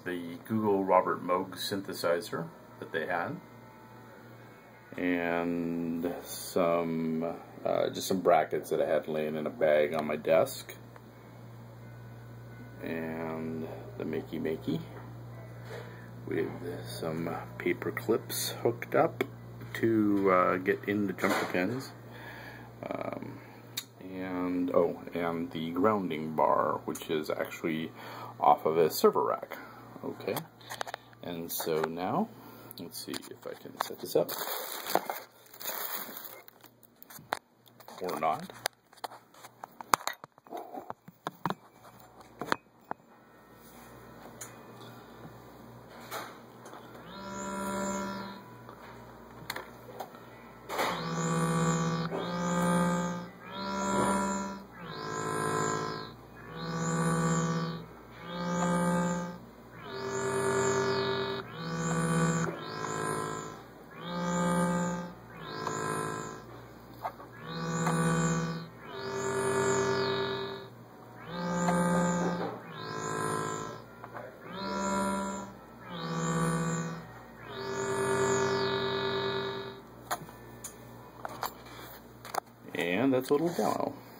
the Google Robert Moog synthesizer that they had, and some just some brackets that I had laying in a bag on my desk, and the Makey Makey with some paper clips hooked up to get in the jumper pins, and the grounding bar, which is actually off of a server rack. Okay, and so now let's see if I can set this up or not. And that's a little demo.